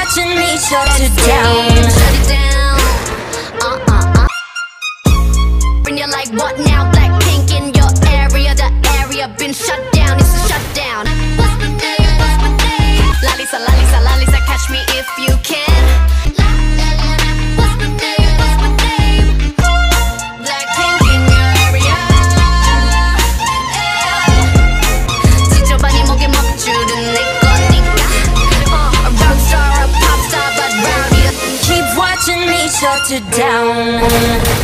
watching me shut it down. Shut it down. Bring you like what now? Blackpink in your area. The area been shut down. It's a shutdown. What's my name? What's my name? Lalisa, Lalisa, Lalisa, catch me if you can. What's my name? What's my name? Blackpink in your area. 지저분이 목에 먹줄은 내 거니까. A rock star, a pop star, but round you. Keep watching me shut it down.